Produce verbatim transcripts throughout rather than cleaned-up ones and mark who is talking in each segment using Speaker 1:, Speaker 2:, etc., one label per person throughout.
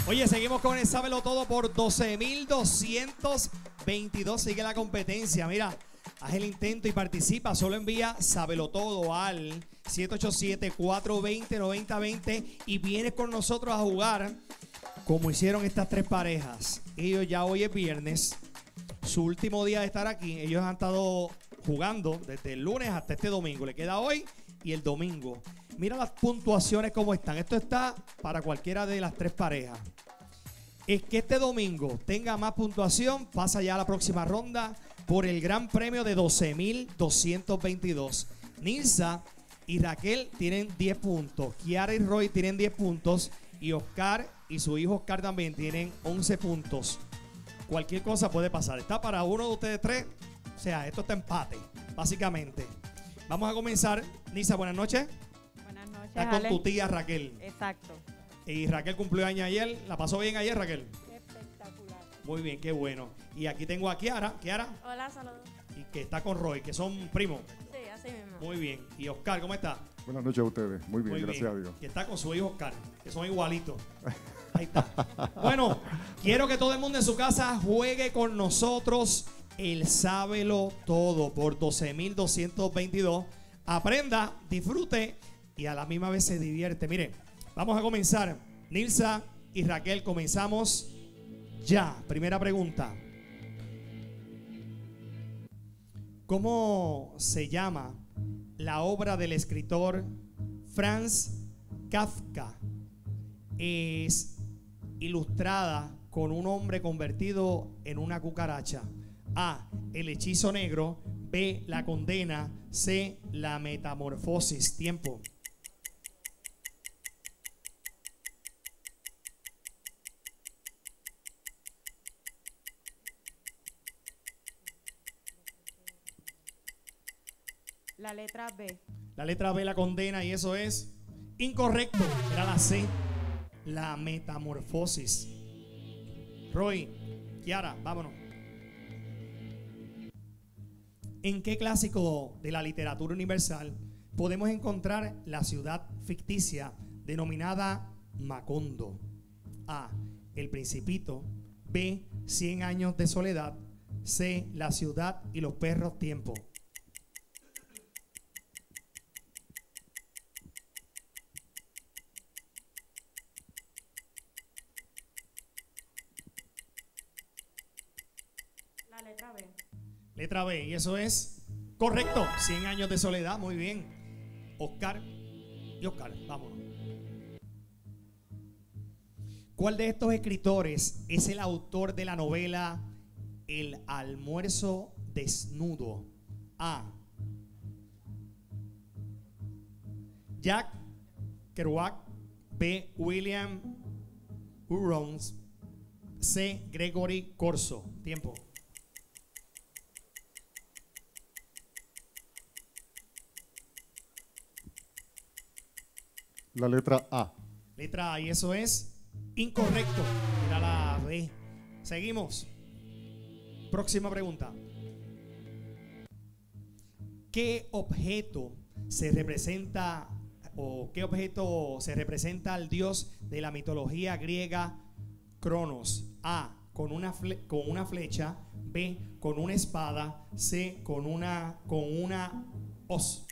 Speaker 1: Oye, seguimos con el Sábelo Todo por doce mil doscientos veintidós. Sigue la competencia. Mira, haz el intento y participa. Solo envía Sábelo Todo al siete ocho siete, cuatro dos cero, nueve cero dos cero y vienes con nosotros a jugar como hicieron estas tres parejas. Ellos ya hoy es viernes, su último día de estar aquí. Ellos han estado jugando desde el lunes hasta este domingo. Le queda hoy y el domingo. Mira las puntuaciones como están. Esto está para cualquiera de las tres parejas. Es que este domingo tenga más puntuación, pasa ya a la próxima ronda por el gran premio de doce mil doscientos veintidós. Nilsa y Raquel tienen diez puntos. Kiara y Roy tienen diez puntos. Y Oscar y su hijo Oscar también tienen once puntos. Cualquier cosa puede pasar. Está para uno de ustedes tres. O sea, esto está empate, básicamente. Vamos a comenzar. Nilsa, buenas noches.
Speaker 2: Buenas noches,
Speaker 1: Estás con
Speaker 2: Ale.
Speaker 1: tu tía Raquel.
Speaker 2: Exacto.
Speaker 1: Y Raquel cumplió año ayer. ¿La pasó bien ayer, Raquel?
Speaker 2: Espectacular.
Speaker 1: Muy bien, qué bueno. Y aquí tengo a Kiara. Kiara.
Speaker 3: Hola, saludos.
Speaker 1: Y que está con Roy, que son primos.
Speaker 3: Sí, así mismo.
Speaker 1: Muy bien. Y Oscar, ¿cómo está?
Speaker 4: Buenas noches a ustedes. Muy bien,
Speaker 1: Muy
Speaker 4: gracias
Speaker 1: bien.
Speaker 4: a Dios.
Speaker 1: Que está con su hijo Oscar, que son igualitos. Ahí está. Bueno, quiero que todo el mundo en su casa juegue con nosotros el Sábelo Todo por doce mil doscientos veintidós. Aprenda, disfrute y a la misma vez se divierte. Mire, vamos a comenzar. Nilsa y Raquel, comenzamos ya. Primera pregunta. ¿Cómo se llama la obra del escritor Franz Kafka? Es ilustrada con un hombre convertido en una cucaracha. A. El hechizo negro. B. La condena. C. La metamorfosis. Tiempo.
Speaker 2: La letra B.
Speaker 1: La letra B, la condena, y eso es incorrecto. Era la C, la metamorfosis. Roy, Kiara, vámonos. ¿En qué clásico de la literatura universal podemos encontrar la ciudad ficticia denominada Macondo? A. El Principito. B. Cien años de soledad. C. La ciudad y los perros. Tiempo.
Speaker 3: La letra B.
Speaker 1: Letra B, y eso es correcto. Cien años de soledad, muy bien. Oscar y Oscar, vámonos. ¿Cuál de estos escritores es el autor de la novela El almuerzo desnudo? A. Jack Kerouac. B. William Burroughs. C. Gregory Corso. Tiempo.
Speaker 4: La letra A.
Speaker 1: Letra A, y eso es incorrecto. Era la B. Seguimos. Próxima pregunta. ¿Qué objeto se representa o qué objeto se representa al dios de la mitología griega Cronos? A. Con una, fle con una flecha. B. Con una espada. C. Con una, con una hoz.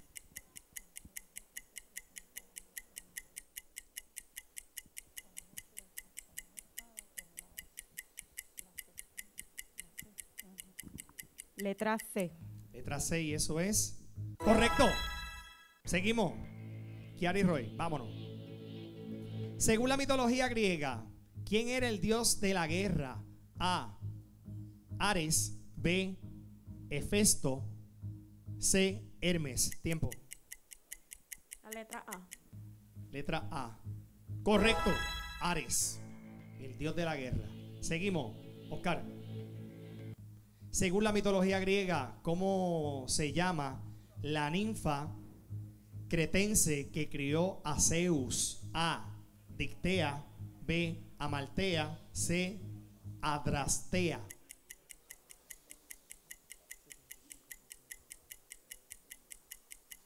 Speaker 2: Letra C.
Speaker 1: Letra C, y eso es correcto. Seguimos. Kiara y Roy, vámonos. Según la mitología griega, ¿quién era el dios de la guerra? A. Ares. B. Hefesto. C. Hermes. Tiempo.
Speaker 3: La letra A.
Speaker 1: Letra A. Correcto. Ares, el dios de la guerra. Seguimos. Oscar. Según la mitología griega, ¿cómo se llama la ninfa cretense que crió a Zeus? A. Dictea. B. Amaltea. C. Adrastea.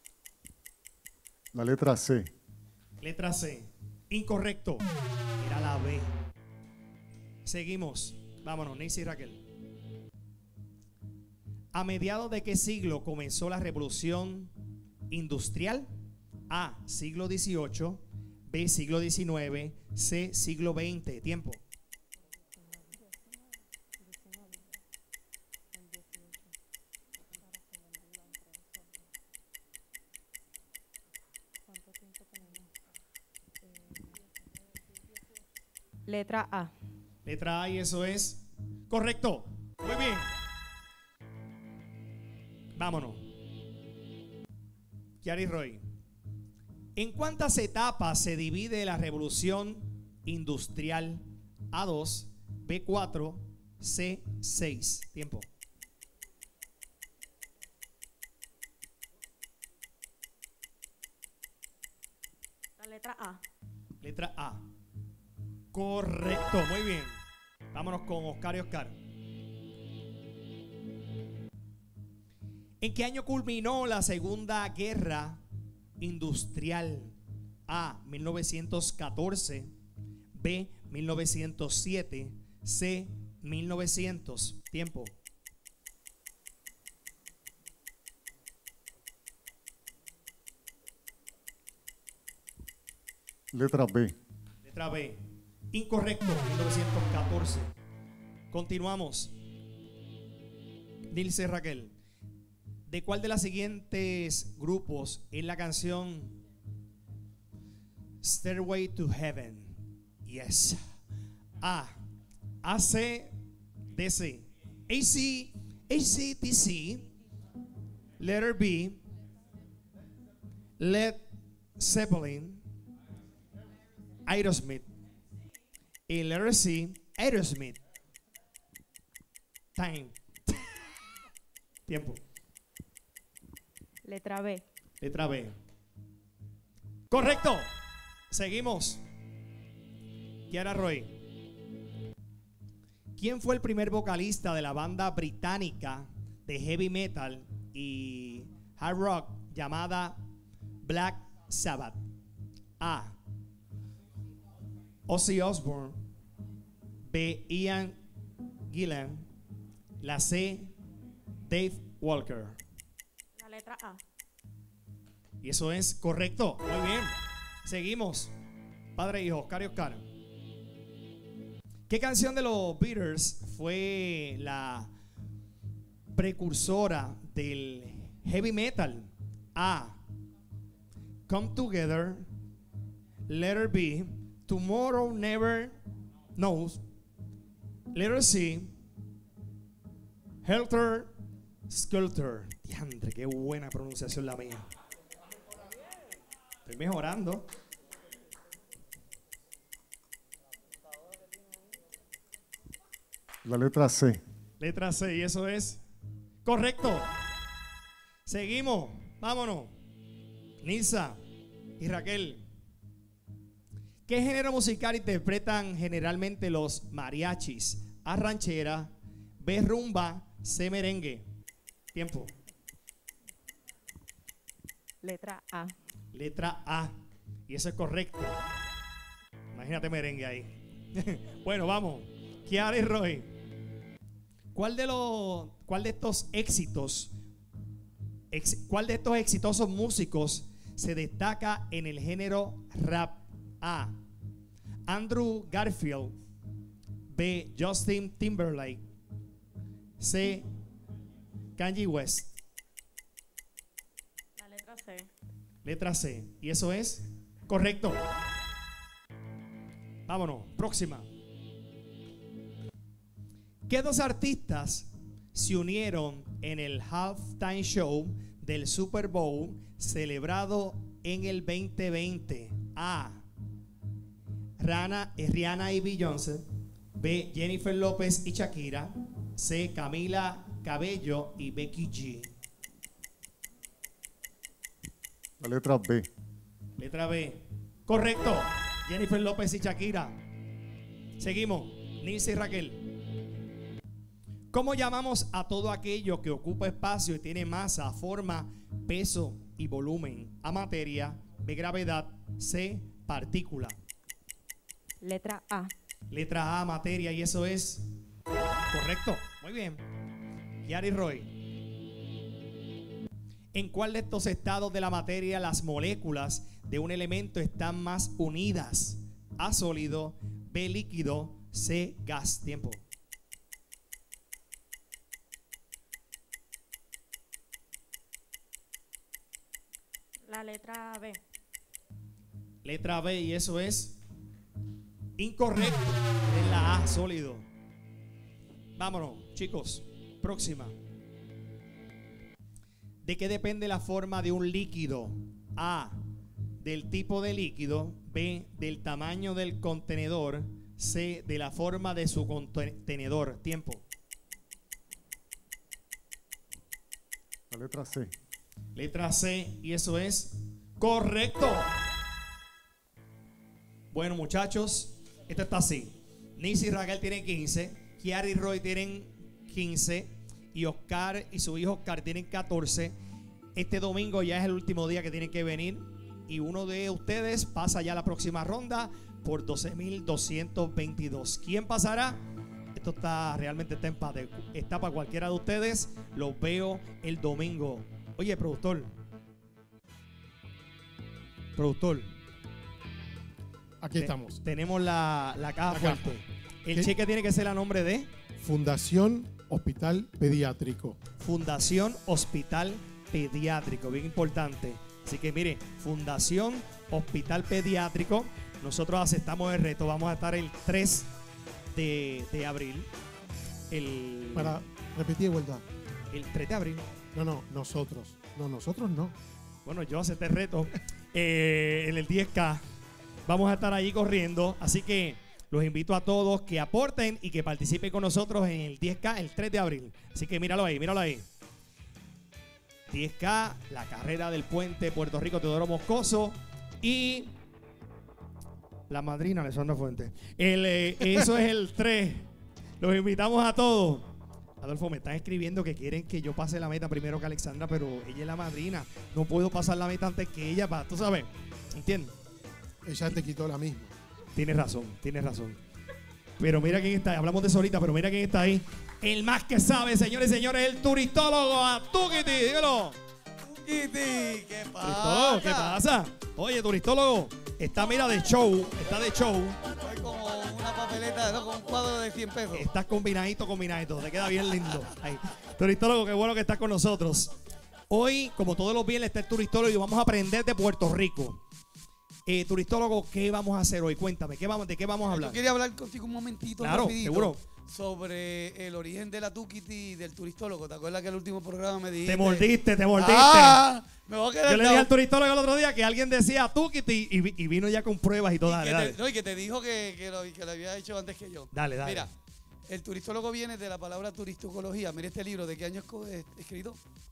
Speaker 4: La letra C.
Speaker 1: Letra C. Incorrecto. Era la letra B. Seguimos. Vámonos, Nancy y Raquel. ¿A mediados de qué siglo comenzó la revolución industrial? A, siglo dieciocho, B, siglo diecinueve, C, siglo veinte. Tiempo.
Speaker 2: Letra A.
Speaker 1: Letra A, y eso es correcto. Muy bien. Vámonos. Kiara y Roy. ¿En cuántas etapas se divide la revolución industrial? A dos, B cuatro, C seis. Tiempo.
Speaker 3: La letra A.
Speaker 1: Letra A. Correcto, muy bien. Vámonos con Oscar y Oscar. ¿En qué año culminó la Segunda Guerra Industrial? A, mil novecientos catorce, B, mil novecientos siete, C, mil novecientos. Tiempo.
Speaker 4: Letra B.
Speaker 1: Letra B. Incorrecto, mil novecientos catorce. Continuamos. Nilce Raquel. ¿De cuál de los siguientes grupos es la canción Stairway to Heaven? Yes. A, A C D C, A C, A C D C, letter B, Led Zeppelin, Aerosmith, y letter C, Aerosmith. Time. Tiempo.
Speaker 2: Letra B.
Speaker 1: Letra B. Correcto. Seguimos. Kiara Roy. ¿Quién fue el primer vocalista de la banda británica de heavy metal y hard rock llamada Black Sabbath? A, Ozzy Osbourne. B, Ian Gillan. La C, Dave Walker.
Speaker 3: La letra A.
Speaker 1: Y eso es correcto. Muy bien. Seguimos. Padre e hijo, Oscar y Oscar. ¿Qué canción de los Beatles fue la precursora del heavy metal? A, Come Together. Letter B, Tomorrow Never Knows. Letter C, Helter Skelter. Diandre, qué buena pronunciación la mía. Estoy mejorando.
Speaker 4: La letra C.
Speaker 1: Letra C, y eso es correcto. Seguimos, vámonos. Nilsa y Raquel. ¿Qué género musical interpretan generalmente los mariachis? A, ranchera. B, rumba. C, merengue. Tiempo.
Speaker 2: Letra A.
Speaker 1: Letra A, y eso es correcto. Imagínate merengue ahí. Bueno, vamos. Kiara y Roy. ¿Cuál de los, cuál de estos éxitos, ex, cuál de estos exitosos músicos se destaca en el género rap? A, Andrew Garfield. B, Justin Timberlake. C, Kanye West.
Speaker 3: La letra C.
Speaker 1: Letra C, y eso es correcto. Vámonos, próxima. ¿Qué dos artistas se unieron en el halftime show del Super Bowl celebrado en el veinte veinte? A, Rana, Rihanna y Beyoncé. B, Jennifer López y Shakira. C, Camila Cabello y Becky G.
Speaker 4: La letra B.
Speaker 1: Letra B. Correcto. Jennifer López y Shakira. Seguimos. Nilce y Raquel. ¿Cómo llamamos a todo aquello que ocupa espacio y tiene masa, forma, peso y volumen? A, materia. B, gravedad. C, partícula.
Speaker 2: Letra A.
Speaker 1: Letra A, materia, y eso es correcto. Muy bien. Yari Roy. ¿En cuál de estos estados de la materia las moléculas de un elemento están más unidas? A, sólido, B, líquido, C, gas. Tiempo.
Speaker 3: La letra B.
Speaker 1: Letra B, y eso es incorrecto. Es la A, sólido. Vámonos, chicos. Próxima. ¿De qué depende la forma de un líquido? A, del tipo de líquido. B, del tamaño del contenedor. C, de la forma de su contenedor. Tiempo.
Speaker 4: La letra C.
Speaker 1: Letra C, y eso es correcto. Bueno, muchachos, esto está así. Nisi y Raquel tienen quince, Kiara y Roy tienen quince, y Oscar y su hijo Oscar tienen catorce. Este domingo ya es el último día que tienen que venir, y uno de ustedes pasa ya a la próxima ronda por doce mil doscientos veintidós. ¿Quién pasará? Esto está realmente está empate. Está para cualquiera de ustedes. Los veo el domingo. Oye, productor. Productor.
Speaker 5: Aquí estamos.
Speaker 1: Tenemos la, la caja
Speaker 5: La
Speaker 1: fuerte.
Speaker 5: caja.
Speaker 1: El
Speaker 5: ¿Qué?
Speaker 1: cheque tiene que ser a nombre de
Speaker 5: Fundación Hospital Pediátrico.
Speaker 1: Fundación Hospital Pediátrico. Bien importante. Así que mire, Fundación Hospital Pediátrico. Nosotros aceptamos el reto. Vamos a estar el tres de, de abril. El,
Speaker 5: Para repetir, vuelta.
Speaker 1: el tres de abril.
Speaker 5: No, no, nosotros. No, nosotros no.
Speaker 1: Bueno, yo acepté el reto eh, en el diez K. Vamos a estar allí corriendo. Así que los invito a todos que aporten y que participen con nosotros en el diez K el tres de abril. Así que míralo ahí, míralo ahí. diez K, la carrera del puente Puerto Rico Teodoro Moscoso y la madrina Alessandra Fuentes. El, eh, eso es el tres. Los invitamos a todos. Adolfo, me están escribiendo que quieren que yo pase la meta primero que Alexandra, pero ella es la madrina. No puedo pasar la meta antes que ella, para, tú sabes. ¿Entiendes?
Speaker 5: Ella te quitó la misma.
Speaker 1: Tienes razón, tienes razón. Pero mira quién está ahí. Hablamos de solita, pero mira quién está ahí. El más que sabe, señores y señores, el turistólogo Atukiti. Dígalo.
Speaker 6: Kitty, ¿qué pasa?
Speaker 1: Turistólogo, ¿qué pasa? Oye, turistólogo, está mira de show, está de show.
Speaker 6: Estoy como una papeleta, ¿no? Con un cuadro de cien pesos.
Speaker 1: Estás combinadito, combinadito. Te queda bien lindo. Ahí. Turistólogo, qué bueno que estás con nosotros. Hoy, como todos los viernes, está el turistólogo y vamos a aprender de Puerto Rico. Eh, turistólogo, ¿qué vamos a hacer hoy? Cuéntame, ¿qué vamos, ¿de qué vamos a hablar?
Speaker 6: Yo quería hablar contigo un momentito,
Speaker 1: Claro,
Speaker 6: rapidito,
Speaker 1: seguro.
Speaker 6: sobre el origen de la Tukiti y del turistólogo. ¿Te acuerdas que el último programa me dijiste?
Speaker 1: Te mordiste, te mordiste.
Speaker 6: ¡Ah! Me voy a quedar
Speaker 1: Yo le dije
Speaker 6: down.
Speaker 1: al turistólogo el otro día que alguien decía Tukiti y, vi- y vino ya con pruebas y todo.
Speaker 6: Y
Speaker 1: Dale,
Speaker 6: que
Speaker 1: dale.
Speaker 6: te, no, y que te dijo que, que, lo, que lo había hecho antes que yo.
Speaker 1: Dale, dale.
Speaker 6: Mira, el turistólogo viene de la palabra turistocología. Mira este libro, ¿de qué año es co- es escrito?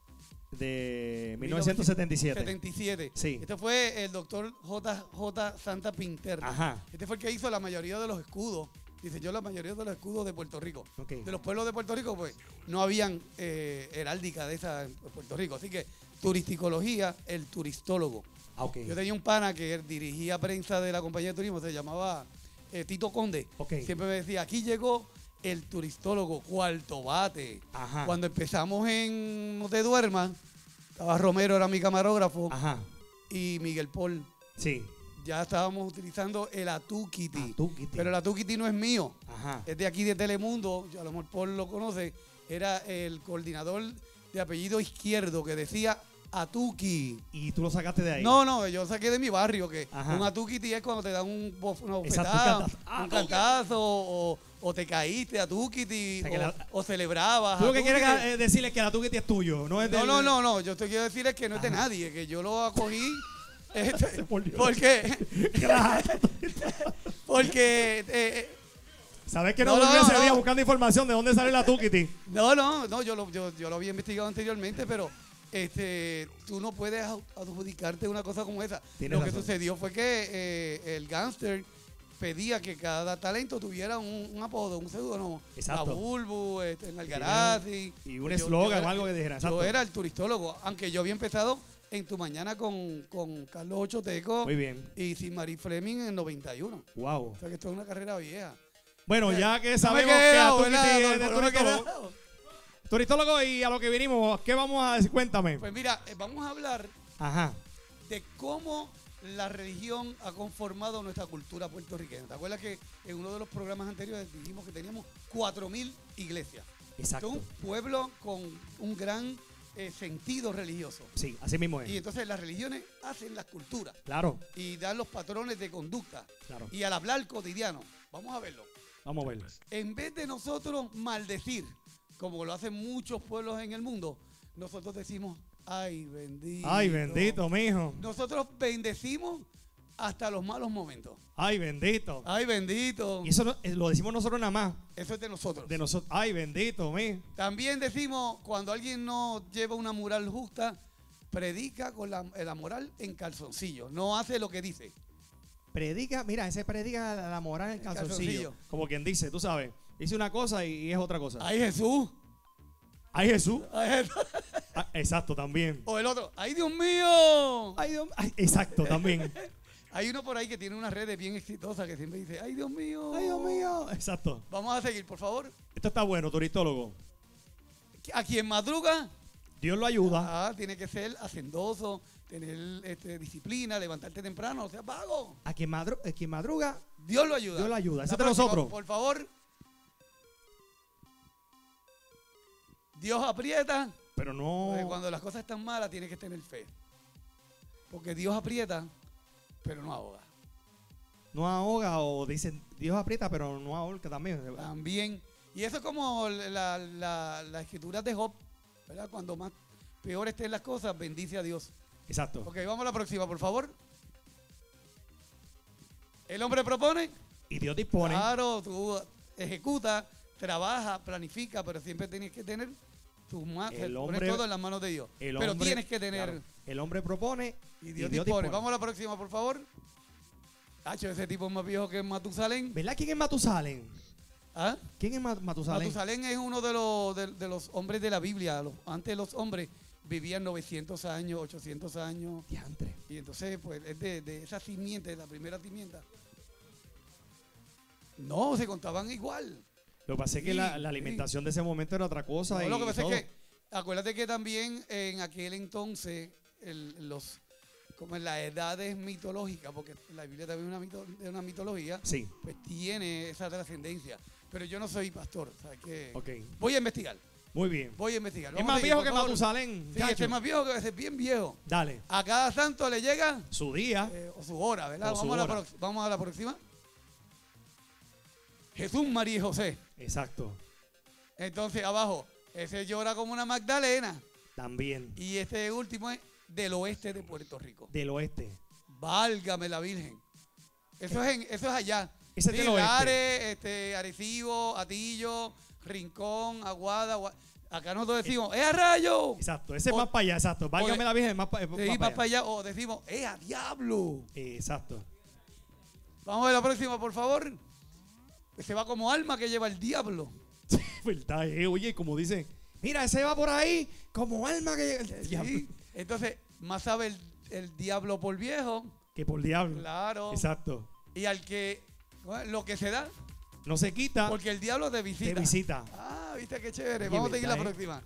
Speaker 1: De mil novecientos setenta y siete.
Speaker 6: setenta y siete.
Speaker 1: Sí.
Speaker 6: Este fue el doctor J J Santa Pinter.
Speaker 1: Ajá.
Speaker 6: Este fue el que hizo la mayoría de los escudos. Diseñó la mayoría de los escudos de Puerto Rico.
Speaker 1: Ok.
Speaker 6: De los pueblos de Puerto Rico, pues, no habían eh, heráldica de esa en Puerto Rico. Así que, turisticología, el turistólogo.
Speaker 1: Ah, ok.
Speaker 6: Yo tenía un pana que dirigía prensa de la compañía de turismo, se llamaba eh, Tito Conde.
Speaker 1: Ok.
Speaker 6: Siempre me decía, aquí llegó el turistólogo, cuarto bate.
Speaker 1: Ajá.
Speaker 6: Cuando empezamos en No Te Duermas, estaba Romero, era mi camarógrafo,
Speaker 1: Ajá.
Speaker 6: y Miguel Paul.
Speaker 1: Sí.
Speaker 6: Ya estábamos utilizando el Atukiti.
Speaker 1: Atukiti.
Speaker 6: Pero el Atukiti no es mío.
Speaker 1: Ajá.
Speaker 6: Es de aquí de Telemundo. Yo, a lo mejor Paul lo conoce. Era el coordinador de apellido izquierdo que decía Atuki.
Speaker 1: Y tú lo sacaste de ahí.
Speaker 6: No, no, yo saqué de mi barrio que
Speaker 1: Ajá.
Speaker 6: un Atukiti es cuando te dan un, bof- una
Speaker 1: Exacto,
Speaker 6: bofetada,
Speaker 1: un cantazo.
Speaker 6: un cantazo, o, o te caíste Atukiti,
Speaker 1: O sea, que
Speaker 6: o,
Speaker 1: la-
Speaker 6: o celebrabas.
Speaker 1: Tú lo que
Speaker 6: Atukiti.
Speaker 1: quieres eh, decirle es que la Tukiti es tuyo, no es
Speaker 6: No,
Speaker 1: del-
Speaker 6: no, no, no. Yo te quiero decir es que no es de
Speaker 1: Ajá.
Speaker 6: nadie, que yo lo acogí. este,
Speaker 1: Por Dios.
Speaker 6: porque
Speaker 1: Gracias.
Speaker 6: porque eh, eh,
Speaker 1: ¿Sabes que no,
Speaker 6: No,
Speaker 1: volví
Speaker 6: no,
Speaker 1: ese
Speaker 6: no.
Speaker 1: día buscando información de dónde sale la Tukiti?
Speaker 6: no, no, no, yo lo, yo, yo lo había investigado anteriormente, pero este, tú no puedes au- adjudicarte una cosa como esa.
Speaker 1: Tienes
Speaker 6: Lo que
Speaker 1: razón.
Speaker 6: sucedió fue que eh, el gángster pedía que cada talento tuviera un, un apodo, un seudónimo.
Speaker 1: Exacto.
Speaker 6: La Bulbu, este, en Algarazzi.
Speaker 1: Y un
Speaker 6: Yo- yo
Speaker 1: eslogan
Speaker 6: era-
Speaker 1: o algo que dijera.
Speaker 6: Yo
Speaker 1: Exacto.
Speaker 6: era el turistólogo, aunque yo había empezado en tu mañana con, con Carlos Ochoteco
Speaker 1: Muy bien.
Speaker 6: y sin Marie Fleming en noventa y uno.
Speaker 1: Wow.
Speaker 6: O sea que esto es una carrera vieja.
Speaker 1: Bueno, ya que
Speaker 6: No me
Speaker 1: sabemos que
Speaker 6: quedo,
Speaker 1: tú
Speaker 6: ¿verdad,
Speaker 1: eres
Speaker 6: Adolfo? No me
Speaker 1: turistólogo,
Speaker 6: quedo.
Speaker 1: turistólogo y a lo que vinimos, ¿qué vamos a decir? Cuéntame.
Speaker 6: Pues mira, eh, vamos a hablar
Speaker 1: Ajá.
Speaker 6: de cómo la religión ha conformado nuestra cultura puertorriqueña. ¿Te acuerdas que en uno de los programas anteriores dijimos que teníamos cuatro mil iglesias?
Speaker 1: Exacto.
Speaker 6: Es un pueblo con un gran eh, sentido religioso.
Speaker 1: Sí, así mismo es.
Speaker 6: Y entonces las religiones hacen las culturas
Speaker 1: Claro,
Speaker 6: y dan los patrones de conducta.
Speaker 1: claro.
Speaker 6: Y al hablar cotidiano, vamos a verlo.
Speaker 1: Vamos a verlo.
Speaker 6: En vez de nosotros maldecir, como lo hacen muchos pueblos en el mundo, nosotros decimos, ay, bendito.
Speaker 1: Ay, bendito, mijo.
Speaker 6: Nosotros bendecimos hasta los malos momentos.
Speaker 1: Ay, bendito.
Speaker 6: Ay, bendito.
Speaker 1: Y eso no- eh, lo decimos nosotros nada más.
Speaker 6: Eso es de nosotros.
Speaker 1: De nosotros. Ay, bendito, mijo.
Speaker 6: También decimos, cuando alguien no lleva una moral justa, predica con la, la moral en calzoncillo. No hace lo que dice.
Speaker 1: Predica, mira, ese predica la moral en el calzoncillo.
Speaker 6: calzoncillo.
Speaker 1: Como quien dice, tú sabes. Dice una cosa y, y es otra cosa.
Speaker 6: Ay, Jesús.
Speaker 1: Ay, Jesús.
Speaker 6: Ay, Jesús.
Speaker 1: Ah, exacto, también.
Speaker 6: O el otro, ay, Dios mío.
Speaker 1: Ay, Dios- ay, exacto, también.
Speaker 6: Hay uno por ahí que tiene una red bien exitosa que siempre dice, ay, Dios mío.
Speaker 1: Ay, Dios mío. Exacto.
Speaker 6: Vamos a seguir, por favor.
Speaker 1: Esto está bueno, turistólogo.
Speaker 6: A quien madruga,
Speaker 1: Dios lo ayuda.
Speaker 6: ah, tiene que ser hacendoso, tener este, disciplina, levantarte temprano, o sea, vago.
Speaker 1: A quien, madru- a quien madruga,
Speaker 6: Dios lo ayuda.
Speaker 1: Dios lo ayuda. Ese
Speaker 6: La
Speaker 1: es de
Speaker 6: próxima,
Speaker 1: nosotros.
Speaker 6: Por favor. Dios aprieta.
Speaker 1: pero no.
Speaker 6: Porque cuando las cosas están malas, tienes que tener fe. Porque Dios aprieta, pero no ahoga.
Speaker 1: No ahoga o dicen, Dios aprieta, pero no ahorca también.
Speaker 6: También. Y eso es como la, la, la escritura de Job, ¿verdad? Cuando más peor estén las cosas, bendice a Dios.
Speaker 1: Exacto.
Speaker 6: Ok, vamos a la próxima, por favor. El hombre propone.
Speaker 1: Y Dios dispone.
Speaker 6: Claro, tú ejecutas, trabajas, planifica, pero siempre tienes que tener tus manos,
Speaker 1: El
Speaker 6: poner
Speaker 1: hombre-
Speaker 6: todo en las manos de Dios.
Speaker 1: El
Speaker 6: pero
Speaker 1: hombre-
Speaker 6: tienes que tener.
Speaker 1: claro, el hombre propone
Speaker 6: Y Dios, dispone. Vamos a la próxima, por favor. Hacho, ese tipo es más viejo que Matusalén.
Speaker 1: ¿Verdad quién es Matusalén?
Speaker 6: ¿Ah?
Speaker 1: ¿Quién es Ma- Matusalén?
Speaker 6: Matusalén es uno de los, de, de los hombres de la Biblia. Los- antes los hombres vivían novecientos años, ochocientos años.
Speaker 1: Diantre.
Speaker 6: Y entonces, pues, es de, de esa simiente, de la primera simienta. No, se contaban igual.
Speaker 1: Lo que pasa es que
Speaker 6: Sí,
Speaker 1: la, la
Speaker 6: sí.
Speaker 1: alimentación de ese momento era otra cosa.
Speaker 6: No,
Speaker 1: y
Speaker 6: lo que pasa
Speaker 1: todo.
Speaker 6: es que, acuérdate que también en aquel entonces, el- los, como en las edades mitológicas, porque la Biblia también es una, mito- es una mitología,
Speaker 1: Sí,
Speaker 6: pues tiene esa trascendencia. Pero yo no soy pastor, o sea que
Speaker 1: ok.
Speaker 6: voy a investigar,
Speaker 1: Muy bien.
Speaker 6: voy a investigar.
Speaker 1: Es
Speaker 6: Vamos a
Speaker 1: más
Speaker 6: seguir,
Speaker 1: viejo
Speaker 6: por
Speaker 1: que
Speaker 6: favor.
Speaker 1: Matusalén.
Speaker 6: Sí,
Speaker 1: chacho.
Speaker 6: este es más viejo que ese es bien viejo.
Speaker 1: Dale.
Speaker 6: A cada santo le llega
Speaker 1: Su día.
Speaker 6: eh, o su hora, ¿verdad?
Speaker 1: O su
Speaker 6: Vamos, a la
Speaker 1: hora.
Speaker 6: prox- vamos a la próxima. Jesús, María y José.
Speaker 1: Exacto.
Speaker 6: Entonces, abajo, ese llora como una Magdalena.
Speaker 1: También.
Speaker 6: Y este último es del oeste de Puerto Rico.
Speaker 1: Del oeste.
Speaker 6: Válgame la Virgen. Eso es, en, eso es allá.
Speaker 1: Ese es
Speaker 6: Sí,
Speaker 1: del oeste.
Speaker 6: Lares, este, Arecibo, Atillo, Rincón, Aguada. Agua- Acá nosotros decimos, ¡eh, a rayo!
Speaker 1: Exacto. Ese es
Speaker 6: O-
Speaker 1: más para allá. Exacto. Válgame
Speaker 6: o-
Speaker 1: la Virgen. Más, pa- eh, más
Speaker 6: Sí,
Speaker 1: para
Speaker 6: más
Speaker 1: allá.
Speaker 6: para allá. O decimos, ¡eh, a diablo!
Speaker 1: Exacto.
Speaker 6: Vamos a ver la próxima, por favor. Se va como alma que lleva el diablo.
Speaker 1: ¿Verdad? eh? Oye, como dice, mira, ese va por ahí como alma que. Diablo.
Speaker 6: Sí. Entonces, más sabe el, el diablo por viejo.
Speaker 1: Que por diablo.
Speaker 6: Claro.
Speaker 1: Exacto.
Speaker 6: Y al que, bueno, lo que se da,
Speaker 1: No se quita.
Speaker 6: porque el diablo te visita.
Speaker 1: Te visita.
Speaker 6: Ah, viste qué chévere.
Speaker 1: Oye,
Speaker 6: Vamos a seguir la
Speaker 1: ¿verdad, eh?
Speaker 6: próxima.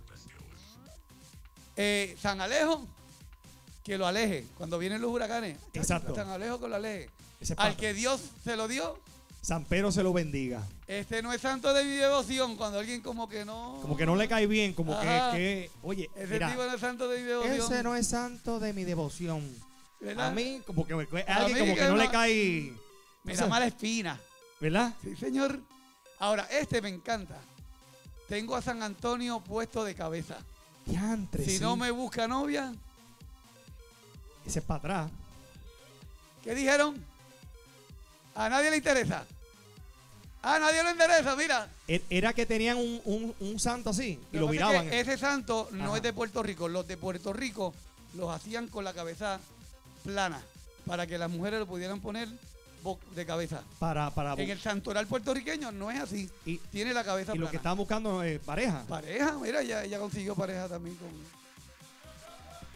Speaker 6: Eh, San Alejo, que lo aleje. Cuando vienen los huracanes.
Speaker 1: Exacto.
Speaker 6: San Alejo que lo aleje.
Speaker 1: Ese es
Speaker 6: Al
Speaker 1: para-
Speaker 6: que Dios se lo dio,
Speaker 1: San Pedro se lo bendiga.
Speaker 6: este no es santo de mi devoción. Cuando alguien como que no.
Speaker 1: Como que no le cae bien, como que,
Speaker 6: Ajá.
Speaker 1: que, oye,
Speaker 6: Ese
Speaker 1: mira,
Speaker 6: tipo no es santo de mi devoción.
Speaker 1: ese no es santo de mi devoción.
Speaker 6: ¿Verdad?
Speaker 1: A mí, como que a
Speaker 6: A
Speaker 1: alguien
Speaker 6: mí
Speaker 1: como
Speaker 6: que
Speaker 1: que no
Speaker 6: no-
Speaker 1: le cae,
Speaker 6: Me
Speaker 1: o
Speaker 6: da
Speaker 1: sea,
Speaker 6: mala espina.
Speaker 1: ¿verdad?
Speaker 6: Sí, señor. Ahora, este me encanta. Tengo a San Antonio puesto de cabeza.
Speaker 1: Diantre,
Speaker 6: Si
Speaker 1: sí.
Speaker 6: no me busca novia,
Speaker 1: Ese es para atrás.
Speaker 6: ¿qué dijeron? A nadie le interesa. A nadie le interesa, mira.
Speaker 1: E- Era que tenían un, un- un santo así y
Speaker 6: que
Speaker 1: lo
Speaker 6: pasa es
Speaker 1: miraban.
Speaker 6: que ese santo no
Speaker 1: Ajá.
Speaker 6: es de Puerto Rico. Los de Puerto Rico los hacían con la cabeza plana para que las mujeres lo pudieran poner bo- de cabeza.
Speaker 1: Para, para
Speaker 6: En el santoral puertorriqueño no es así.
Speaker 1: y,
Speaker 6: Tiene la cabeza
Speaker 1: y lo que
Speaker 6: plana.
Speaker 1: estaban buscando es pareja.
Speaker 6: Pareja, mira, ella, ella consiguió pareja también con.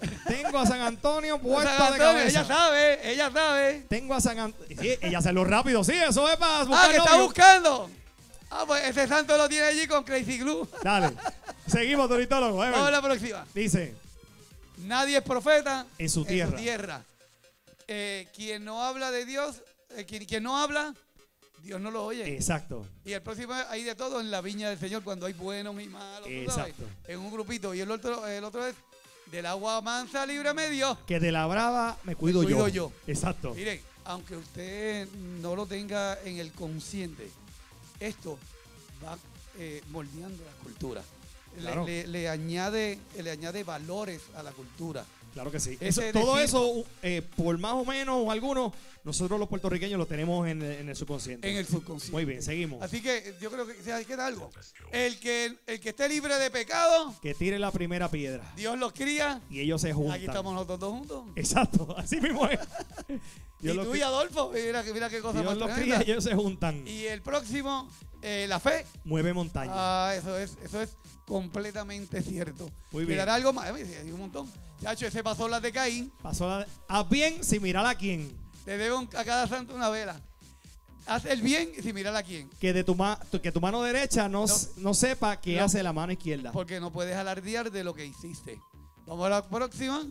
Speaker 1: Tengo a San Antonio puesto
Speaker 6: San
Speaker 1: de
Speaker 6: Antonio,
Speaker 1: cabeza.
Speaker 6: ella sabe, ella sabe.
Speaker 1: Tengo a San Antonio. Sí, ella hace rápido. Sí, eso es para
Speaker 6: Ah,
Speaker 1: buscar
Speaker 6: que está
Speaker 1: novio.
Speaker 6: buscando. Ah, pues ese santo lo tiene allí con Crazy Glue.
Speaker 1: Dale. Seguimos, turitólogo.
Speaker 6: Vamos a
Speaker 1: Ever.
Speaker 6: la próxima.
Speaker 1: Dice,
Speaker 6: Nadie es profeta
Speaker 1: en su tierra.
Speaker 6: En su tierra. Eh, quien no habla de Dios, eh, quien, quien no habla, Dios no lo oye.
Speaker 1: Exacto.
Speaker 6: Y el próximo hay de todo en la viña del Señor cuando hay buenos y malos. ¿tú sabes?
Speaker 1: Exacto.
Speaker 6: En un grupito. Y el otro, el otro es del agua mansa, líbrame Dios.
Speaker 1: Que de la brava me cuido,
Speaker 6: Me cuido
Speaker 1: yo.
Speaker 6: yo.
Speaker 1: Exacto.
Speaker 6: Miren, aunque usted no lo tenga en el consciente, esto va eh, moldeando la cultura. Le-
Speaker 1: Claro.
Speaker 6: Le, le añade, le añade valores a la cultura.
Speaker 1: Claro que sí.
Speaker 6: Ese
Speaker 1: Eso- todo
Speaker 6: decir-
Speaker 1: eso, eh, por más o menos o algunos, nosotros los puertorriqueños lo tenemos en, el- en el subconsciente.
Speaker 6: En el subconsciente.
Speaker 1: Muy bien, seguimos.
Speaker 6: Así que yo creo que ¿sabes qué tal algo? El que, el que esté libre de pecado,
Speaker 1: Que tire la primera piedra.
Speaker 6: Dios los cría.
Speaker 1: Y ellos se juntan.
Speaker 6: Aquí estamos nosotros dos juntos.
Speaker 1: Exacto, así mismo es.
Speaker 6: Y
Speaker 1: Dios los
Speaker 6: tú y
Speaker 1: cría-
Speaker 6: Adolfo, mira, que- mira qué cosa
Speaker 1: Dios
Speaker 6: más
Speaker 1: los
Speaker 6: tremenda.
Speaker 1: cría y ellos se juntan.
Speaker 6: Y el próximo, eh, la fe.
Speaker 1: Mueve montaña.
Speaker 6: Ah, eso es, eso es completamente cierto.
Speaker 1: Muy bien.
Speaker 6: Quedará algo más, eh, hay un montón. Chacho, ese pasó las de Caín.
Speaker 1: Pasó a, a bien sin mirar a quién.
Speaker 6: Le debo un- a cada santo una vela. Haz el bien sin mirar a quién.
Speaker 1: Que de tu, ma- tu- que tu mano derecha no, s- no sepa qué
Speaker 6: No.
Speaker 1: hace la mano izquierda.
Speaker 6: Porque no puedes alardear de lo que hiciste. Vamos a la próxima.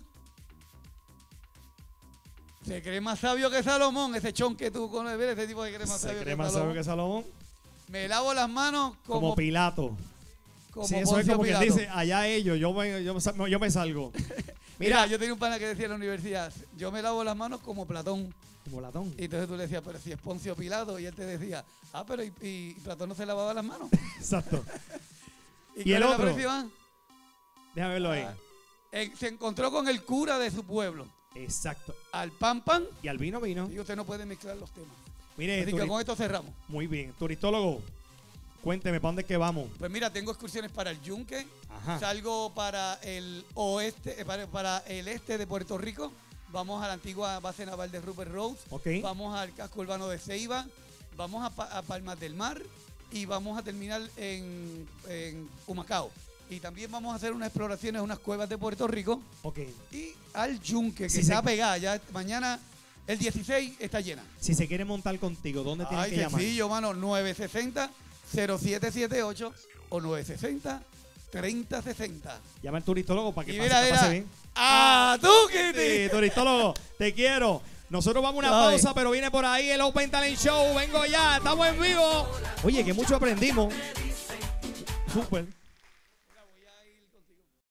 Speaker 6: Se cree más sabio que Salomón, ese chon que tú con el ese tipo de cree más
Speaker 1: Se
Speaker 6: sabio
Speaker 1: cree
Speaker 6: que
Speaker 1: más
Speaker 6: Salomón.
Speaker 1: sabio que Salomón.
Speaker 6: Me lavo las manos
Speaker 1: Como,
Speaker 6: como,
Speaker 1: Pilato.
Speaker 6: como
Speaker 1: Sí, eso es
Speaker 6: Poncio
Speaker 1: como que
Speaker 6: Pilato.
Speaker 1: dice, allá ellos, yo me, yo, me- yo me salgo.
Speaker 6: Mira,
Speaker 1: Mira,
Speaker 6: yo tenía un pana que decía en la universidad, yo me lavo las manos como Platón.
Speaker 1: como latón.
Speaker 6: Y entonces tú le decías, pero si es Poncio Pilato, y él te decía, ah, pero y, y Platón no se lavaba las manos.
Speaker 1: Exacto. ¿Y
Speaker 6: cuál
Speaker 1: el
Speaker 6: es la
Speaker 1: otro?
Speaker 6: próxima?
Speaker 1: Déjame verlo ahí.
Speaker 6: Ah, eh, se encontró con el cura de su pueblo,
Speaker 1: Exacto.
Speaker 6: al pan pan,
Speaker 1: Y al vino, vino.
Speaker 6: y usted no puede mezclar los temas.
Speaker 1: Mire,
Speaker 6: Así que
Speaker 1: turi-
Speaker 6: con esto cerramos.
Speaker 1: muy bien. Turistólogo, cuénteme, ¿para dónde es que vamos?
Speaker 6: Pues mira, tengo excursiones para el Yunque,
Speaker 1: Ajá.
Speaker 6: salgo para el oeste, eh, para, para el este de Puerto Rico, vamos a la antigua base naval de Rupert Rose,
Speaker 1: Ok.
Speaker 6: vamos al casco urbano de Ceiba, vamos a, Pa- a Palmas del Mar y vamos a terminar en, en Humacao. Y también vamos a hacer unas exploraciones a unas cuevas de Puerto Rico
Speaker 1: Ok.
Speaker 6: y al Yunque, que
Speaker 1: Sí,
Speaker 6: está
Speaker 1: sí.
Speaker 6: pegada. Ya mañana, el dieciséis, está llena.
Speaker 1: Si se quiere montar contigo, ¿dónde tiene
Speaker 6: Ay,
Speaker 1: que llamar?
Speaker 6: sencillo, mano, nueve seis cero, cero siete siete ocho o nueve seis cero, treinta sesenta.
Speaker 1: Llama al turistólogo para que
Speaker 6: Y
Speaker 1: pase,
Speaker 6: mira,
Speaker 1: que pase
Speaker 6: mira.
Speaker 1: bien.
Speaker 6: ¡Ah, tú, Kitty!
Speaker 1: Sí, turistólogo, te quiero. Nosotros vamos a una
Speaker 6: Ay.
Speaker 1: pausa, pero viene por ahí el Open Talent Show. Vengo ya, estamos en vivo. Oye, que mucho aprendimos. Súper.